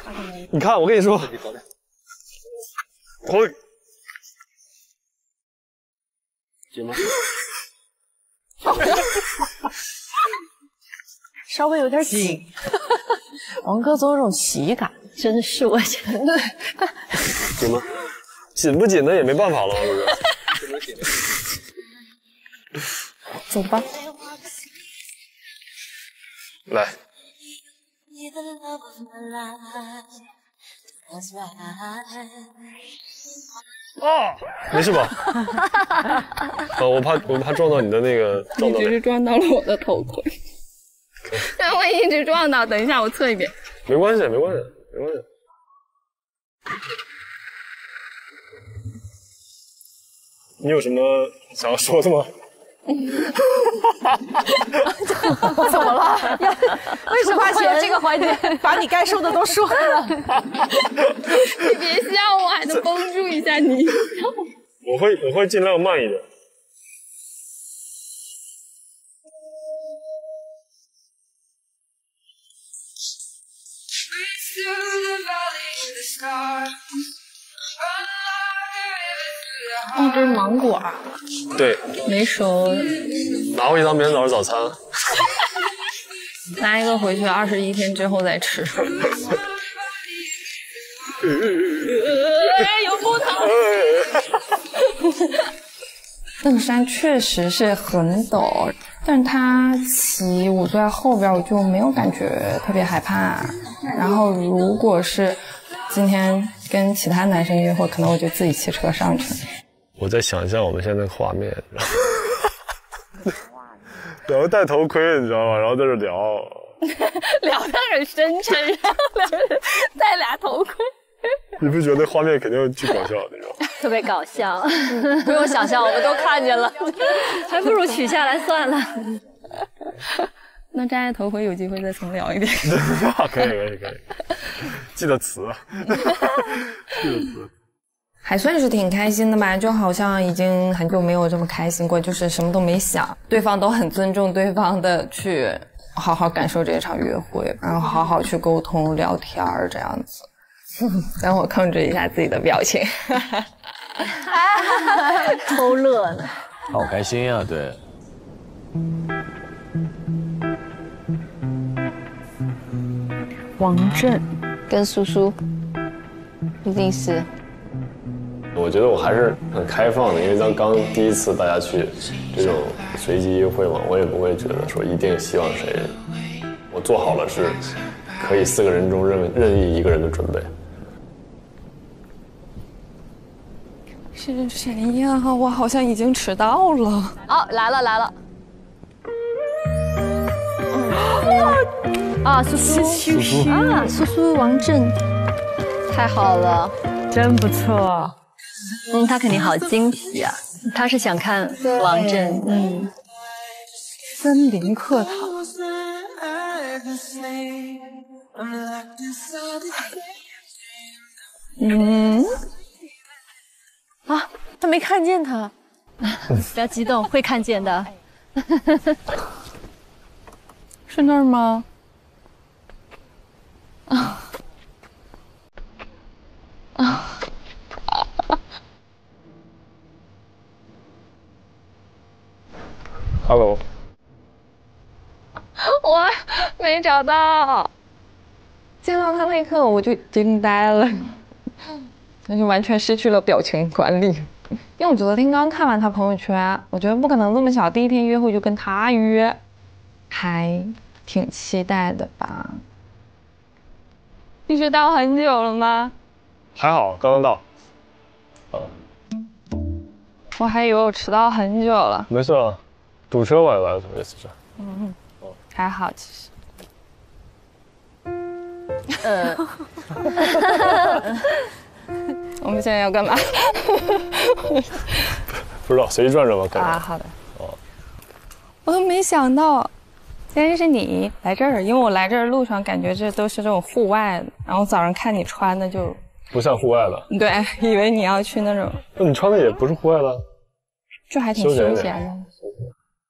你看，我跟你说，回紧吗？ 稍微有点紧。王哥总有种喜感， 真是我觉得。 紧吗？紧不紧的也没办法了，王哥。 走吧。 来。啊，没事吧？我怕撞到你的那个。 你只是撞到了我的头盔。但我一直撞到，等一下我测一遍。 没关系，没关系，没关系。你有什么想要说的吗？ 怎么了？为什么会有这个环节？把你该说的都说了。 你别笑我，还能绷住一下你。 我会尽量慢一点。 哦，这是芒果。 对， 没熟。 拿回去当明天早上早餐。 拿一个回去，21天之后再吃。有木头。 那个山确实是很陡，但它骑我坐在后边，我就没有感觉特别害怕。然后如果是今天跟其他男生约会，可能我就自己骑车上去。 我在想象我们现在的画面，然后戴头盔，你知道吗？然后在这聊， 聊得很深沉，然后戴俩头盔。 你不觉得画面肯定巨搞笑，你知道吗？ 特别搞笑，不用想象，我们都看见了，还不如取下来算了。 那摘下头盔有机会再重聊一遍。 可以，记得词，记得词。 还算是挺开心的吧，就好像已经很久没有这么开心过，就是什么都没想，对方都很尊重对方的去好好感受这场约会，然后好好去沟通聊天这样子。让我控制一下自己的表情。 偷乐呢。 好开心啊，对。 王震跟苏苏，一定是。 我觉得我还是很开放的，因为刚第一次大家去这种随机约会嘛，我也不会觉得说一定希望谁。我做好了是可以4个人中任意一个人的准备。 是谁呀？我好像已经迟到了。 哦，来了。啊，苏苏啊，苏苏王震，太好了， 真不错。 他肯定好惊喜啊！他是想看王震， 森林课堂。啊，他没看见他。 不要激动，会看见的。 是那儿吗？ Hello， 我没找到，见到他那一刻我就惊呆了，那就完全失去了表情管理。因为我昨天刚看完他朋友圈，我觉得不可能这么小，第一天约会就跟他约，还挺期待的吧？你迟到很久了吗？ 还好，刚刚到。 我还以为我迟到很久了。 没事啊，堵车我也来了，这次。 还好其实。我们现在要干嘛？ 不知道，随机转转吧，干嘛？ 啊，好的。我都没想到，今天是你来这儿，因为我来这儿路上感觉这都是这种户外的，然后早上看你穿的就不像户外的。 对，以为你要去那种。 那你穿的也不是户外的， 就还挺休闲的。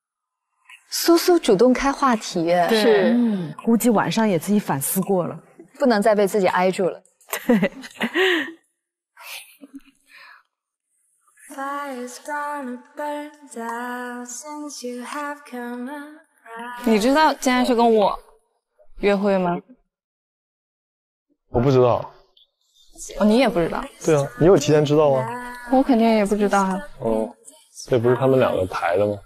苏苏主动开话题， 是，估计晚上也自己反思过了。 不能再被自己挨住了。 对。 你知道今天是跟我约会吗？ 我不知道。 哦，你也不知道？ 对啊，你有提前知道吗？ 我肯定也不知道啊。 哦，这不是他们两个排的吗？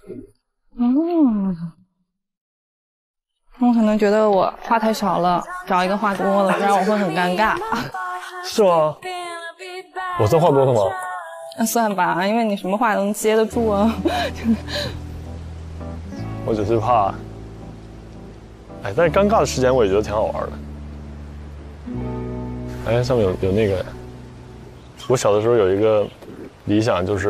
我可能觉得我话太少了，找一个话多了，不然我会很尴尬。 是吗？我算话多了吗？ 那算吧，因为你什么话都能接得住啊。 我只是怕，哎，但是尴尬的时间我也觉得挺好玩的。哎，上面有那个，我小的时候有一个理想就是。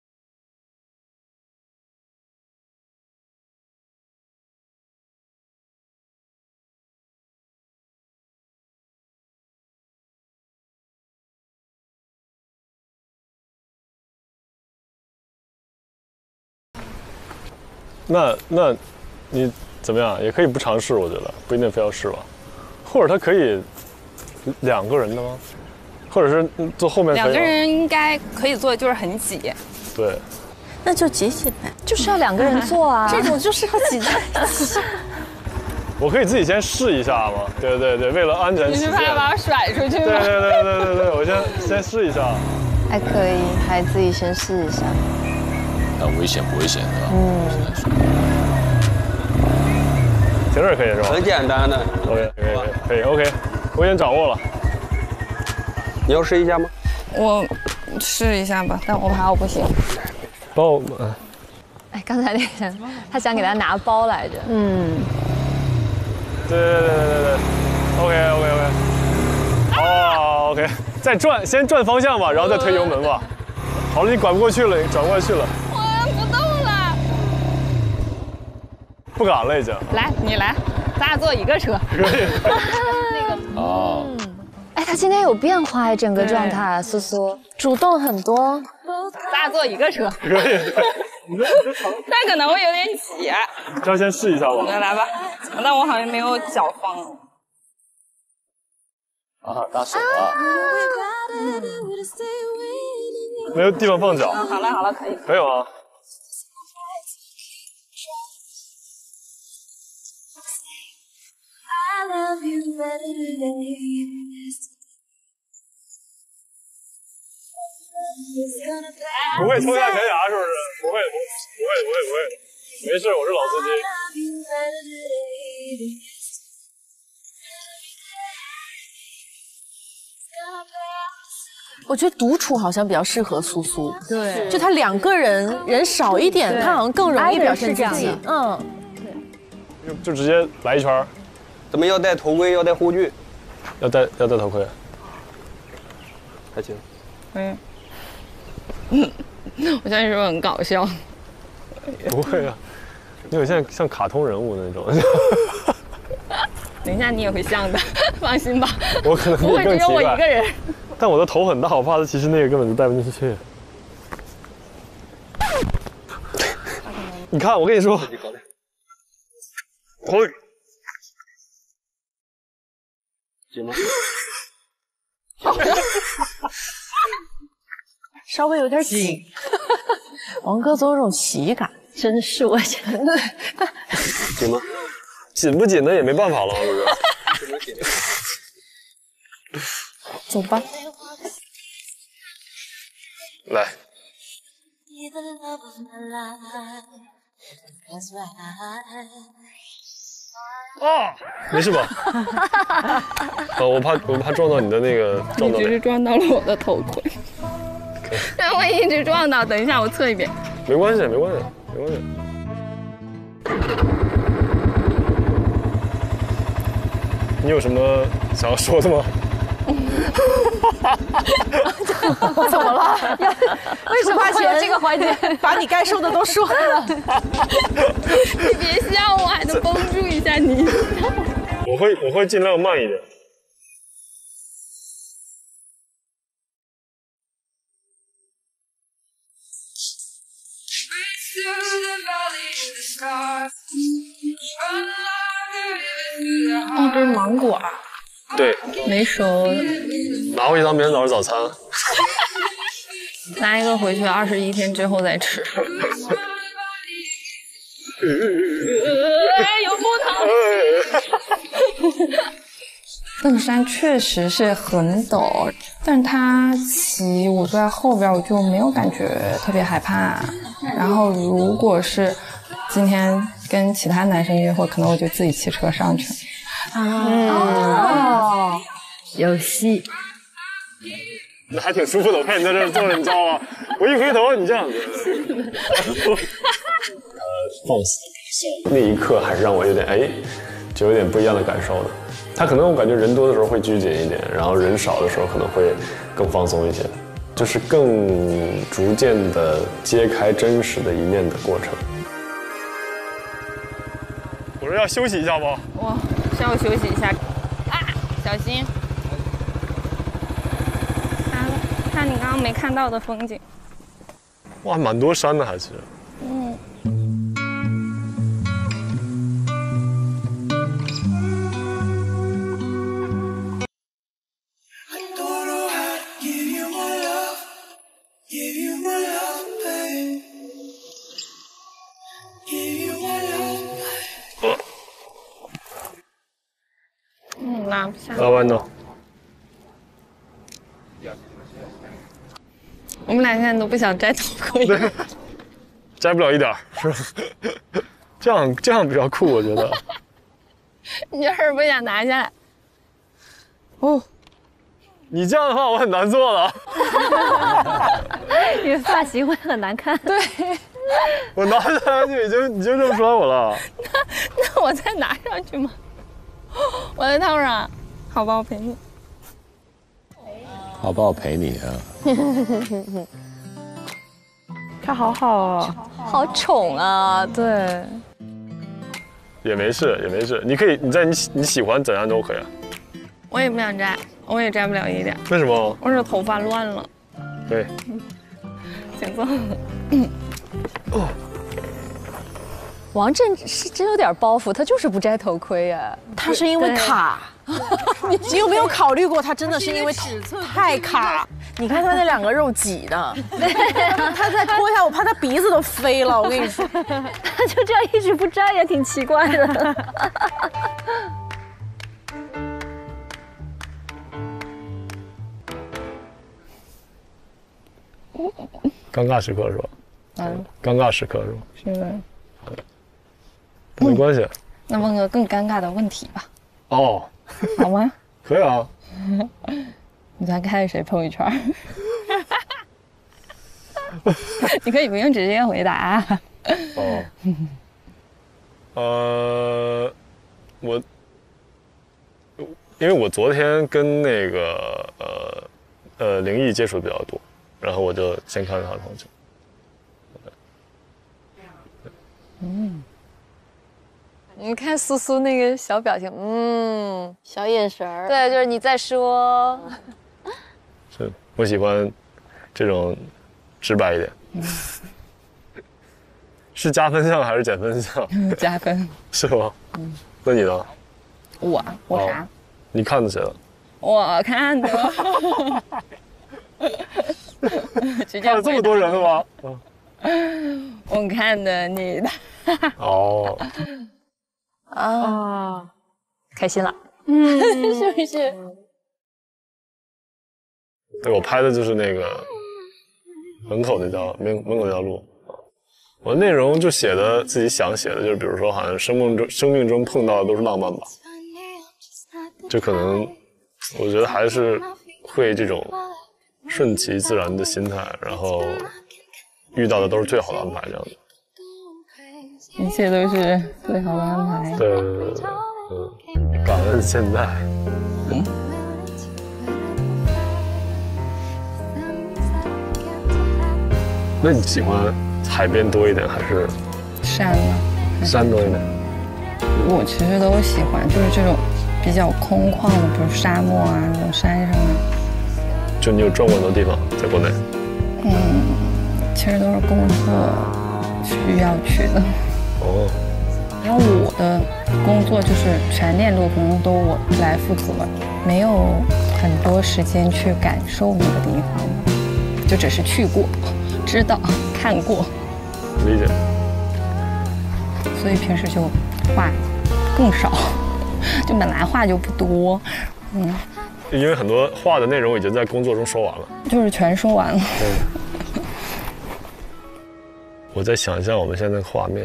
那，你怎么样？也可以不尝试，我觉得不一定非要试吧。或者他可以2个人的吗？或者是坐后面。 2个人应该可以坐，就是很挤。 对。 那就挤起来， 就是要2个人坐啊。 这种就是要挤在一起。 我可以自己先试一下吗？对，为了安全起见。 你是怕把我甩出去吗？ 对，我先试一下。 还可以，还自己先试一下。 危险不危险的？ 停这可以是吧？ 很简单的。 可以 ，OK， 我已经掌握了。 你要试一下吗？ 我试一下吧，但我怕我不行。 帮我， 哎，刚才那个他想给他拿包来着。 对，OK， 好 ，OK， 再转，先转方向吧，然后再推油门吧。好了，你拐不过去了，你转过去了。 我不动了， 不敢了已经。 来，你来，咱俩坐一个车。 可以。 那个哦。哎，他今天有变化哎，整个状态，苏苏主动很多。 咱俩坐一个车。 可以。 但可能会有点挤。 要先试一下吧。 来吧，但我好像没有脚放。 啊，大手啊！ 没有地方放脚。 好了，可以。 可以吗？不会脱下悬崖是不是？不会，没事，我是老司机。 我觉得独处好像比较适合苏苏， 对， 就他2个人少一点，他好像更容易表现自己。 对，就直接来一圈。 咱们要戴头盔，要戴护具， 要戴头盔。 还行。 我相信是不是很搞笑？ 不会啊，你有像卡通人物那种。 等一下你也会像的，放心吧。 我可能不会只有我一个人。 但我的头很大，我怕其实那个根本就戴不进去。你看，我跟你说，头紧吗？ 稍微有点紧。王哥总有种喜感， 真是我觉得。 紧吗？ 紧不紧的也没办法了，王哥。 走吧。 来。啊，没事吧？我怕撞到你的那个。 你只是撞到了我的头盔。但我一直撞到，等一下我侧一遍。 没关系。你有什么想要说的吗？ 怎么了？为什么会有这个环节？把你该说的都说了。 你别笑我，还能绷住一下你。 我会尽量慢一点。 哦，这是芒果啊。 对， 没熟的， 拿回去当明天早上早餐。 拿一个回去21天之后再吃。有木头。登山确实是很陡，但是它骑我坐在后边，我就没有感觉特别害怕。然后如果是今天跟其他男生约会，可能我就自己骑车上去。 哦，有戏。 那还挺舒服的，我看你在这儿坐着，你知道吗？我一回头，你这样子。放肆的感受，那一刻还是让我有点就有点不一样的感受的。他可能我感觉人多的时候会拘谨一点，然后人少的时候可能会更放松一些，就是更逐渐的揭开真实的一面的过程。我说要休息一下吧。 哇，稍微休息一下。啊，小心！看你刚刚没看到的风景。 哇，蛮多山的还是。 嗯。拉不下。 拉弯呢？ 我们俩现在都不想摘头盔， 摘不了一点儿，是吧？这样比较酷，我觉得。 你就是不想拿下来。 哦，你这样的话我很难做了。 你的发型会很难看。 对， 我拿下来你就认不出来我了。 那我再拿上去吗？我在套上，好吧，我陪你。 好吧，我陪你啊。 他好好啊， 好宠啊，对。 也没事，你可以你在你喜欢怎样都可以啊。 我也不想摘，我也摘不了一点。 为什么？ 我这头发乱了。 对。 请坐。 哦。 王震是真有点包袱，他就是不摘头盔呀。 他是因为卡。你有没有考虑过，他真的是因为太卡？你看他那2个肉挤的，他再脱下，我怕他鼻子都飞了。我跟你说， 他就这样一直不摘也挺奇怪的。 尴尬时刻是吧？尴尬时刻是吧？ 是的。 没关系。 那问个更尴尬的问题吧。 哦。 好吗？ 可以啊。 你昨天看谁朋友圈？你可以不用直接回答。 哦。因为我昨天跟那个灵异接触的比较多，然后我就先看了他的朋友圈。 你看苏苏那个小表情， 小眼神儿， 对，就是你在说。 是我喜欢这种直白一点。是加分项还是减分项？ 加分。是吗？那你呢？ 我啥？ 你看的谁了？ 我看的。 看了这么多人了吗？ 我看的你的。 哦。 啊，开心了。是不是？ 对，我拍的就是那个门口那条路。我内容就写的自己想写的，就是比如说，好像生命中碰到的都是浪漫吧，就可能我觉得还是会这种顺其自然的心态，然后遇到的都是最好的安排，这样子。 一切都是最好的安排。 对，感恩现在。那你喜欢海边多一点还是山呢？ 山多一点。 我其实都喜欢，就是这种比较空旷的，比如沙漠啊，那种山上啊。 就你有转过很多地方，在国内？ 其实都是工作需要去的。 哦， 因为我的工作就是全链路可能都我来负责，没有很多时间去感受那个地方，就只是去过、知道、看过， 理解。 所以平时就话更少，就本来话就不多， 因为很多话的内容已经在工作中说完了， 就是全说完了。 我在想象我们现在的画面，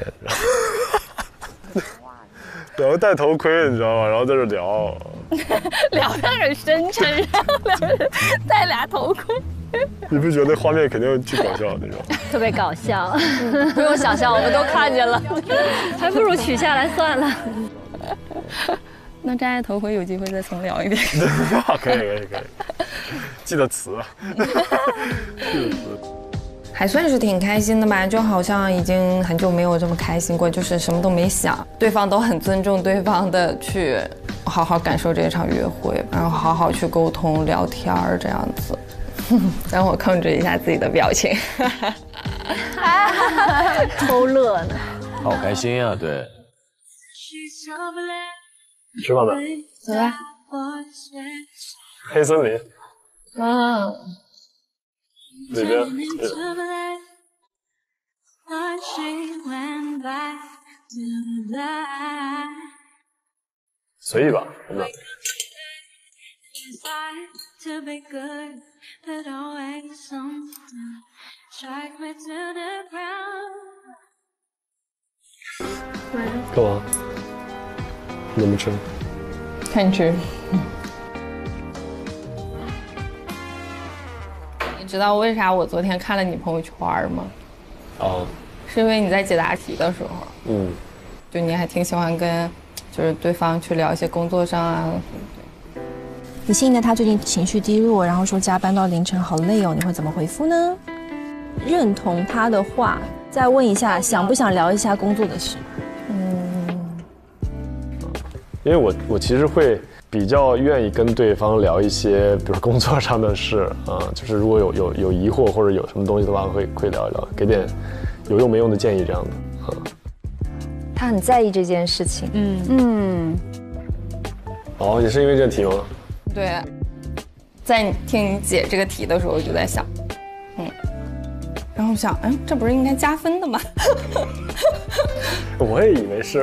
然后戴头盔，你知道吗？然后在这聊， 聊得很深沉，然后两个人戴俩头盔。 你不觉得画面肯定巨搞笑那种？ 特别搞笑，不用想象，我们都看见了，还不如取下来算了。 那摘下头盔，有机会再重聊一遍。 可以，记得词。 还算是挺开心的吧，就好像已经很久没有这么开心过，就是什么都没想，对方都很尊重对方的去好好感受这场约会，然后好好去沟通聊天这样子。让我控制一下自己的表情， 偷乐呢。 好开心啊！对， 吃饭了， 走吧。 黑森林啊， 里边。随意吧，真的。干嘛？你怎么吃？ 看吃。你知道为啥我昨天看了你朋友圈吗？ 哦， 是因为你在解答题的时候，就你还挺喜欢跟就是对方去聊一些工作上啊。 你信任他最近情绪低落，然后说加班到凌晨好累哦，你会怎么回复呢？认同他的话，再问一下想不想聊一下工作的事。 因为我其实会比较愿意跟对方聊一些，比如工作上的事啊，就是如果有疑惑或者有什么东西的话，会聊一聊，给点有用没用的建议这样的。 他很在意这件事情。 哦，也是因为这题吗？ 对，在听你解这个题的时候，我就在想，然后想，这不是应该加分的吗？ 我也以为是。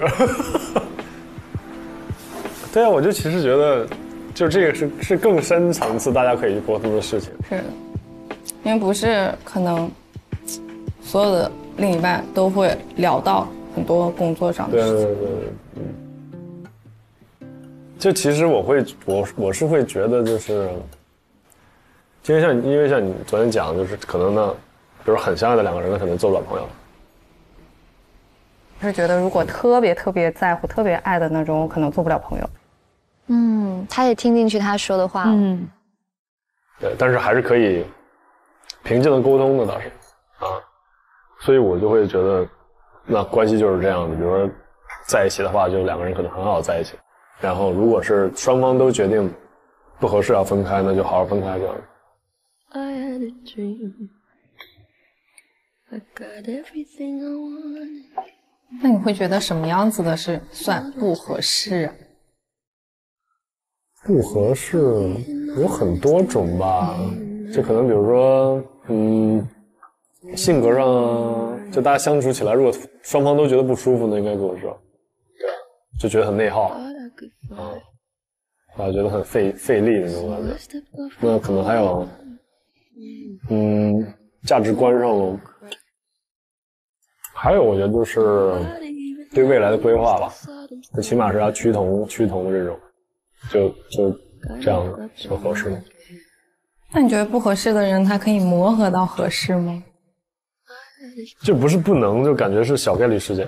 对啊，我就其实觉得，就这个是更深层次大家可以去沟通的事情。 是的，因为不是可能所有的另一半都会聊到很多工作上的事情。 对。就其实我是会觉得就是，因为像你昨天讲，就是可能呢，比如很相爱的两个人，可能做不了朋友。 是觉得如果特别在乎、特别爱的那种，我可能做不了朋友。 他也听进去他说的话了。 对，但是还是可以平静的沟通的，倒是啊，所以我就会觉得，那关系就是这样的。比如说在一起的话，就两个人可能很好在一起。然后，如果是双方都决定不合适要分开，那就好好分开这样。 那你会觉得什么样子的是算不合适啊？ 不合适有很多种吧，就可能比如说，性格上啊，就大家相处起来，如果双方都觉得不舒服，那应该不合适。对，就觉得很内耗。觉得很费力的那种感觉。那可能还有，价值观上了，还有我觉得就是对未来的规划吧，就起码是要趋同这种，就这样的就合适。 那你觉得不合适的人，他可以磨合到合适吗？ 就不是不能，就感觉是小概率事件。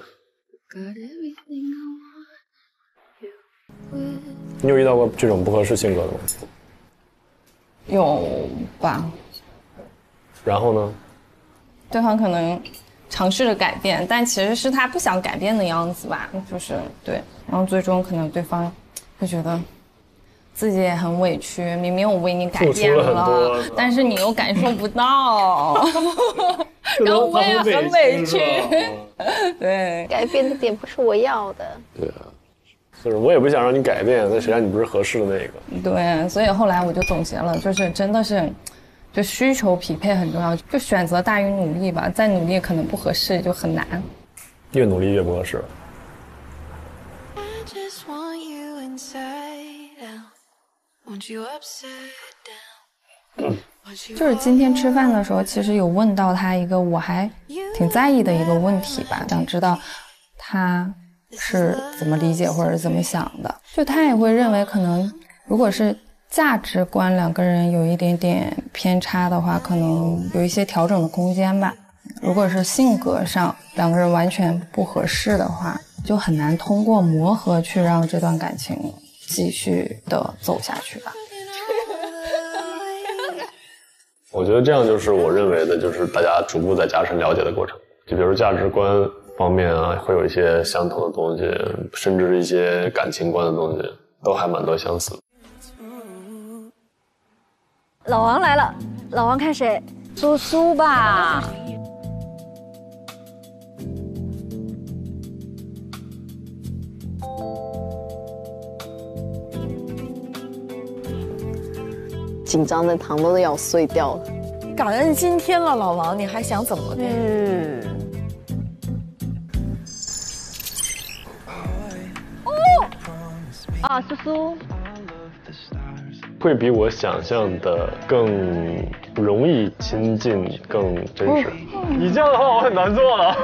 你有遇到过这种不合适性格的吗？ 有吧。 然后呢？ 对方可能尝试着改变，但其实是他不想改变的样子吧，就是对。然后最终可能对方会觉得自己也很委屈，明明我为你改变付出了很多， 但是你又感受不到，然后我也很委屈。对， 改变的点不是我要的。 对啊，就是我也不想让你改变，但谁让你不是合适的那个？ 对，所以后来我就总结了，就是真的是，就需求匹配很重要，就选择大于努力吧。再努力可能不合适，就很难。 越努力越不合适。 就是今天吃饭的时候，其实有问到他一个我还挺在意的一个问题吧，想知道他是怎么理解或者怎么想的。就他也会认为，可能如果是价值观两个人有一点点偏差的话，可能有一些调整的空间吧。如果是性格上两个人完全不合适的话，就很难通过磨合去让这段感情继续的走下去吧。 我觉得这样就是我认为的，就是大家逐步在加深了解的过程。就比如价值观方面啊，会有一些相同的东西，甚至一些感情观的东西，都还蛮多相似的。 老王来了，老王看谁？苏苏吧。 紧张的糖都要碎掉了。 感恩今天了，老王，你还想怎么的？ 啊，苏苏会比我想象的更容易亲近，更真实。你这样的话，我很难做了。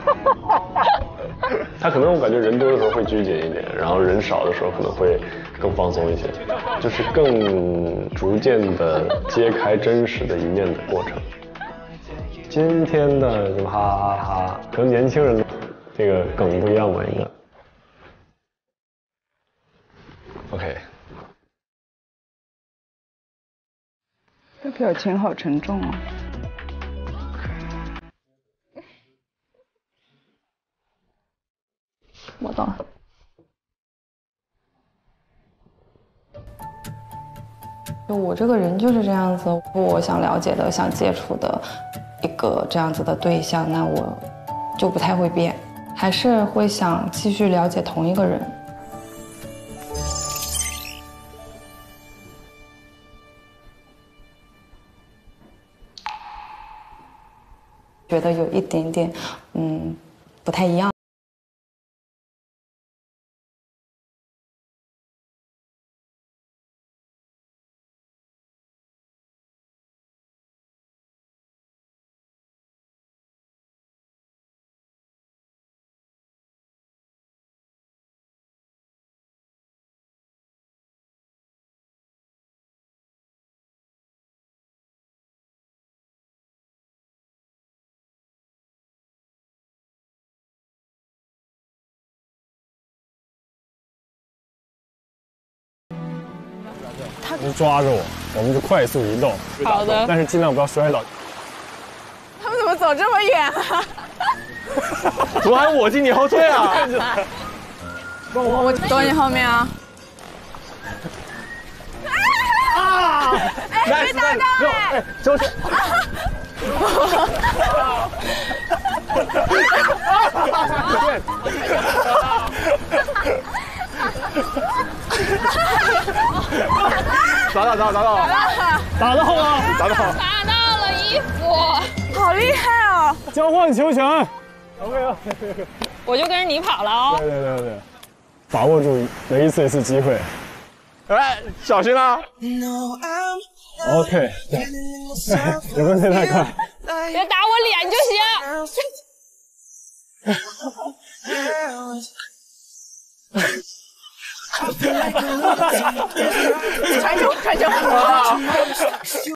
他可能我感觉人多的时候会拘谨一点，然后人少的时候可能会更放松一些，就是更逐渐的揭开真实的一面的过程。今天的什么哈哈哈，可能年轻人这个梗不一样吧，应该。OK。 这表情好沉重啊。 我懂了。就我这个人就是这样子，我想了解的、想接触的一个这样子的对象，那我就不太会变，还是会想继续了解同一个人。觉得有一点点，不太一样。 你抓着我，我们就快速移动。 好的， 但是尽量不要摔倒。 他们怎么走这么远啊？ 怎么还我进你后退啊？ 我躲你后面啊！啊！哎，没打到哎！ 周深。打到了，打到了衣服， 好厉害哦！ 交换球权。OK， 我就跟着你跑了哦。 对，把握住每一次机会。哎，小心啦 ！OK， 有没有太快？ 别打我脸就行。 传球！